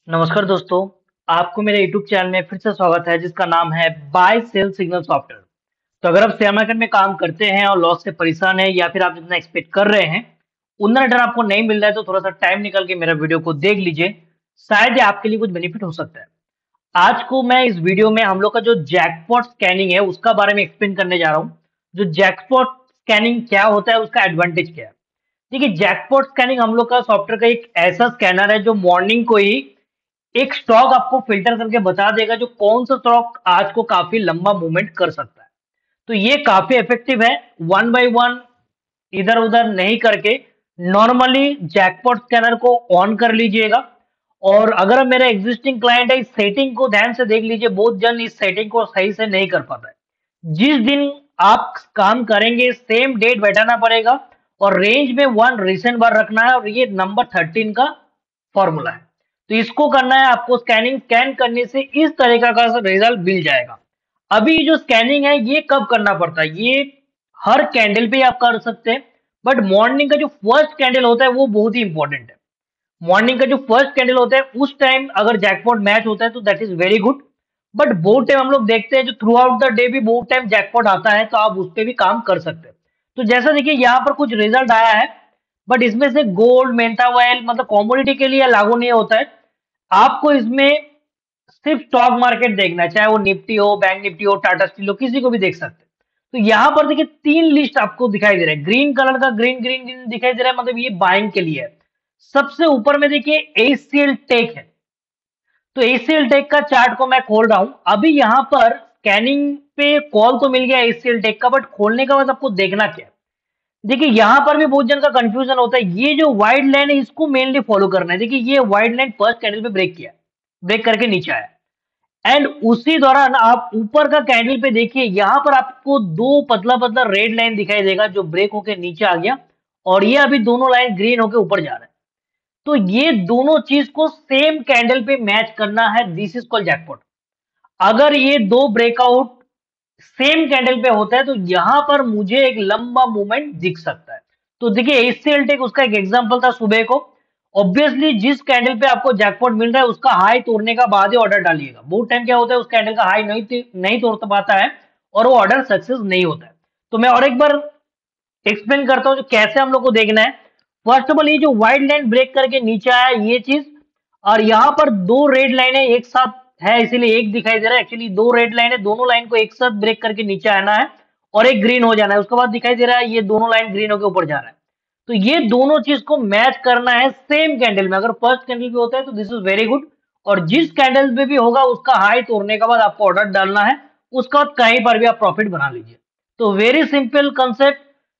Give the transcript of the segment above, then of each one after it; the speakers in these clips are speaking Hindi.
नमस्कार दोस्तों, आपको मेरे YouTube चैनल में फिर से स्वागत है जिसका नाम है बाय सेल सिग्नल सॉफ्टवेयर। तो अगर आप शेयर मार्केट में काम करते हैं और लॉस से परेशान हैं या फिर आप जितना एक्सपेक्ट कर रहे हैं, उतना रिटर्न आपको नहीं मिल रहा है तो थोड़ा-सा टाइम निकाल के मेरा वीडियो को देख लीजिए, शायद ये आपके लिए कुछ बेनिफिट हो सकता है। आज को मैं इस वीडियो में हम लोग का जो जैकपॉट स्कैनिंग है उसका बारे में एक्सप्लेन करने जा रहा हूँ। जो जैकपॉट स्कैनिंग क्या होता है, उसका एडवांटेज क्या है। देखिए, जैकपॉट स्कैनिंग हम लोग का सॉफ्टवेयर का एक ऐसा स्कैनर है जो मॉर्निंग को ही एक स्टॉक आपको फिल्टर करके बता देगा जो कौन सा स्टॉक आज को काफी लंबा मूवमेंट कर सकता है। तो ये काफी इफेक्टिव है। वन बाय वन इधर उधर नहीं करके नॉर्मली जैकपॉट स्कैनर को ऑन कर लीजिएगा। और अगर मेरा एग्जिस्टिंग क्लाइंट है, इस सेटिंग को ध्यान से देख लीजिए, बहुत जन इस सेटिंग को सही से नहीं कर पाता है। जिस दिन आप काम करेंगे सेम डेट बैठाना पड़ेगा और रेंज में वन रिसेंट बार रखना है और ये नंबर 13 का फॉर्मूला है। तो इसको करना है आपको। स्कैन करने से इस तरीका का रिजल्ट मिल जाएगा। अभी जो स्कैनिंग है ये कब करना पड़ता है, ये हर कैंडल पे आप कर सकते हैं, बट मॉर्निंग का जो फर्स्ट कैंडल होता है वो बहुत ही इंपॉर्टेंट है। मॉर्निंग का जो फर्स्ट कैंडल होता है उस टाइम अगर जैकपॉट मैच होता है तो that is very good. But बहुत टाइम हम लोग देखते हैं जो थ्रू आउट द डे भी बहुत टाइम जैकपॉट आता है, तो आप उस पर भी काम कर सकते हैं। तो जैसा देखिए यहाँ पर कुछ रिजल्ट आया है, बट इसमें से गोल्ड मेंथा ऑयल मतलब कॉमोडिटी के लिए लागू नहीं होता है। आपको इसमें सिर्फ स्टॉक मार्केट देखना है, चाहे वो निफ्टी हो, बैंक निफ्टी हो, टाटा स्टील हो, किसी को भी देख सकते हैं। तो यहाँ पर देखिए तीन लिस्ट आपको दिखाई दे रहा है, ग्रीन कलर का ग्रीन ग्रीन ग्रीन दिखाई दे रहा है, मतलब ये बाइंग के लिए है। सबसे ऊपर में देखिए एचसीएल टेक है। तो एचसीएल टेक का चार्ट को मैं खोल रहा हूं अभी। यहाँ पर स्कैनिंग पे कॉल तो मिल गया एचसीएल टेक का, बट खोलने के बाद आपको देखना क्या है। देखिए यहाँ पर भी बहुत जन का कंफ्यूजन होता है। ये जो वाइड लाइन है इसको मेनली फॉलो करना है। देखिए ये वाइड लाइन फर्स्ट कैंडल पे ब्रेक किया, ब्रेक करके नीचे आया, एंड उसी दौरान आप ऊपर का कैंडल पे देखिए यहाँ पर आपको दो पतला पतला रेड लाइन दिखाई देगा जो ब्रेक होके नीचे आ गया, और ये अभी दोनों लाइन ग्रीन होके ऊपर जा रहा है। तो ये दोनों चीज को सेम कैंडल पे मैच करना है, दिस इज कॉल्ड जैकपॉट। अगर ये दो ब्रेकआउट सेम कैंडल पे होता है तो यहां पर मुझे एक लंबा मूवमेंट दिख सकता है। तो देखिए एचसीएल टेक उसका एक एग्जांपल था सुबह को। ऑब्वियसली जिस कैंडल पे आपको जैकपॉट मिल रहा है उसका हाई तोड़ने का बाद ही ऑर्डर डालिएगा। बहुत टाइम क्या होता है उस कैंडल का हाई नहीं तोड़ पाता है और वो ऑर्डर सक्सेस नहीं होता है। तो मैं और एक बार एक्सप्लेन करता हूँ जो कैसे हम लोग को देखना है। फर्स्ट ऑफ ऑल ये जो व्हाइट लाइन ब्रेक करके नीचे आया ये चीज, और यहाँ पर दो रेड लाइन है एक साथ है इसीलिए एक दिखाई दे रहा है, एक्चुअली दो रेड लाइन है, दोनों लाइन को एक साथ ब्रेक करके नीचे आना है और एक ग्रीन हो जाना है। उसके बाद दिखाई दे रहा है ये दोनों लाइन ग्रीन होकर ऊपर जा रहा है। तो ये दोनों चीज को मैच करना है सेम कैंडल में। अगर फर्स्ट कैंडल पे होता है तो दिस इज वेरी गुड, और जिस कैंडल पे भी होगा उसका हाई तोड़ने के बाद आपको ऑर्डर डालना है। उसके बाद कहीं पर भी आप प्रॉफिट बना लीजिए। तो वेरी सिंपल कंसेप्ट,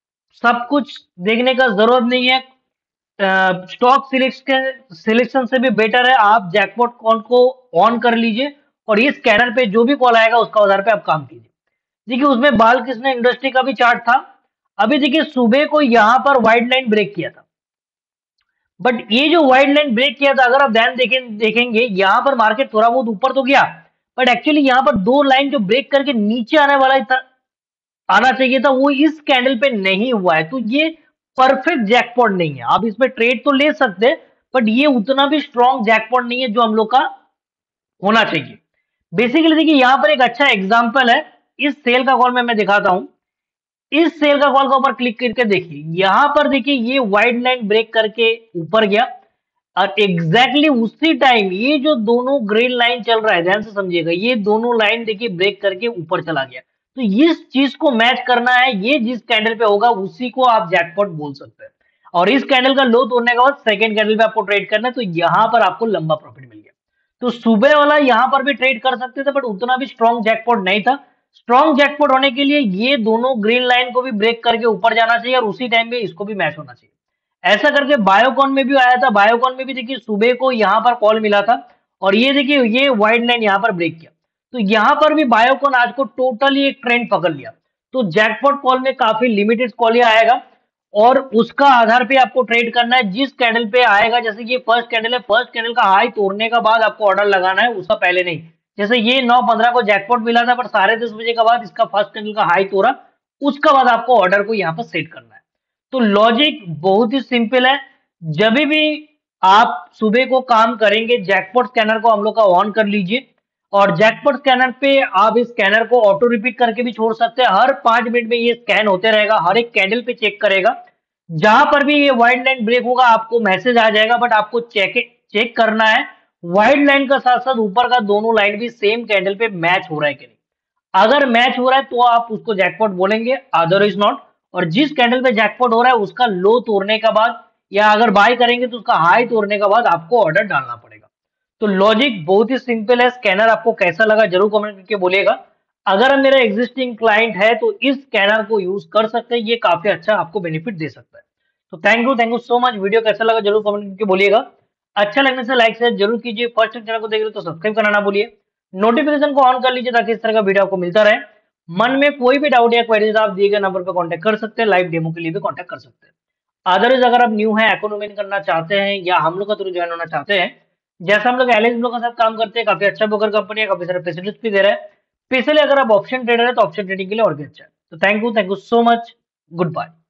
सब कुछ देखने का जरूरत नहीं है। स्टॉक सिलेक्शन से भी बेटर है आप जैकपॉट कॉल को ऑन कर लीजिए और ये स्कैनर पे जो भी कॉल आएगा उसका आधार पे आप काम कीजिए। देखिए उसमें बालकृष्ण इंडस्ट्री का भी चार्ट था। अभी देखिए सुबह को यहाँ पर व्हाइट लाइन ब्रेक किया था, बट ये जो व्हाइट लाइन ब्रेक किया था अगर आप ध्यान देखेंगे यहाँ पर मार्केट थोड़ा बहुत ऊपर तो गया, बट एक्चुअली यहाँ पर दो लाइन जो ब्रेक करके नीचे आने वाला था, आना चाहिए था, वो इस कैंडल पे नहीं हुआ है। तो ये परफेक्ट जैकपॉट नहीं है। आप इसमें ट्रेड तो ले सकते हैं, बट ये उतना भी स्ट्रॉन्ग जैकपॉट नहीं है जो हम लोग का होना चाहिए। बेसिकली देखिए यहाँ पर एक अच्छा एग्जांपल है, इस सेल का कॉल में मैं दिखाता हूं। इस सेल का कॉल का ऊपर क्लिक करके देखिए, यहाँ पर देखिए ये वाइड लाइन ब्रेक करके ऊपर गया, और एग्जैक्टली उसी टाइम ये जो दोनों ग्रीन लाइन चल रहा है, ध्यान से समझिएगा, ये दोनों लाइन देखिए ब्रेक करके ऊपर चला गया। तो इस चीज को मैच करना है, ये जिस कैंडल पे होगा उसी को आप जैकपॉट बोल सकते हैं। और इस कैंडल का लो तोड़ने के बाद सेकंड कैंडल पे आपको ट्रेड करना है, तो यहाँ पर आपको लंबा प्रॉफिट मिल गया। तो सुबह वाला यहाँ पर भी ट्रेड कर सकते थे, बट उतना भी स्ट्रॉन्ग जैकपॉट नहीं था। स्ट्रॉन्ग जैकपॉट होने के लिए ये दोनों ग्रीन लाइन को भी ब्रेक करके ऊपर जाना चाहिए और उसी टाइम पे इसको भी मैच होना चाहिए। ऐसा करके बायोकॉन में भी आया था। बायोकॉन में भी देखिए सुबह को यहाँ पर कॉल मिला था और ये देखिए ये वाइड लाइन यहाँ पर ब्रेक किया। तो यहाँ पर भी बायोकॉन आज को टोटली एक ट्रेंड पकड़ लिया। तो जैकपॉट कॉल में काफी लिमिटेड कॉल ही आएगा और उसका आधार पे आपको ट्रेड करना है। जिस कैंडल पे आएगा, जैसे ये फर्स्ट कैंडल है, फर्स्ट कैंडल का हाई तोड़ने का बाद आपको ऑर्डर लगाना है, उसका पहले नहीं। जैसे ये 9:15 को जैकपॉट मिला था, पर 10:30 बजे के बाद इसका फर्स्ट कैंडल का हाई तोड़ा, उसका बाद आपको ऑर्डर को यहाँ पर सेट करना है। तो लॉजिक बहुत ही सिंपल है। जब भी आप सुबह को काम करेंगे, जैकपॉट स्कैनर को हम लोग का ऑन कर लीजिए और जैकपॉट स्कैनर पे आप इस स्कैनर को ऑटो रिपीट करके भी छोड़ सकते हैं। हर 5 मिनट में ये स्कैन होते रहेगा, हर एक कैंडल पे चेक करेगा। जहां पर भी ये व्हाइट लाइन ब्रेक होगा आपको मैसेज आ जाएगा, बट आपको चेक चेक करना है व्हाइट लाइन का साथ साथ ऊपर का दोनों लाइन भी सेम कैंडल पे मैच हो रहा है कि नहीं। अगर मैच हो रहा है तो आप उसको जैकपॉट बोलेंगे, अदरवाइज नॉट। और जिस कैंडल पे जैकपॉट हो रहा है उसका लो तोड़ने के बाद या अगर बाय करेंगे तो उसका हाई तोड़ने के बाद आपको ऑर्डर डालना पड़ेगा। तो लॉजिक बहुत ही सिंपल है। स्कैनर आपको कैसा लगा जरूर कमेंट करके बोलिएगा। अगर मेरा एग्जिस्टिंग क्लाइंट है तो इस स्कैनर को यूज कर सकते हैं, ये काफी अच्छा आपको बेनिफिट दे सकता है। तो thank you so much. Video कैसा लगा जरूर कमेंट करके बोलिएगा। अच्छा लगने से लाइक शेयर जरूर कीजिए। फर्स्ट टाइम चैनल को देख रहे हो तो सब्सक्राइब करना ना भूलिए। नोटिफिकेशन को ऑन कर लीजिए ताकि इस तरह का वीडियो आपको मिलता रहे। मन में कोई भी डाउट या क्वेरीज आप दिए गए नंबर पर कांटेक्ट कर सकते हैं। लाइव डेमो के लिए भी कांटेक्ट कर सकते हैं। अदरवाइज अगर आप न्यू हैं, अकाउंट ओपन करना चाहते हैं या हम लोग का थ्रू ज्वाइन होना चाहते हैं, जैसा हम लोग एलिस ब्रो के साथ काम करते हैं, काफी अच्छा ब्रोकर कंपनी है, काफी सारे फैसिलिटीज भी दे रहा है। स्पेशली अगर आप ऑप्शन ट्रेडर है तो ऑप्शन ट्रेडिंग के लिए और भी अच्छा है। तो thank you so much. Good bye.